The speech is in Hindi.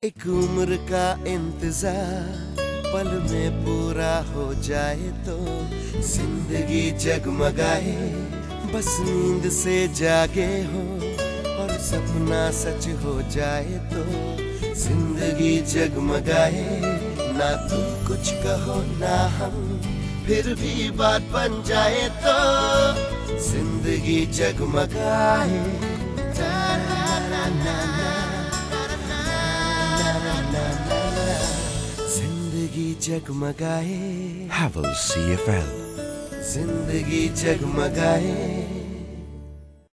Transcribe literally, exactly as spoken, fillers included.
एक उम्र का इंतजार पल में पूरा हो जाए तो जिंदगी जगमगाए, बस नींद से जागे हो और सपना सच हो जाए तो जिंदगी जगमगाए। ना तुम कुछ कहो ना हम, फिर भी बात बन जाए तो जिंदगी जगमगाए। जिंदगी जगमगाए। Havel C F L. जिंदगी जगमगाए।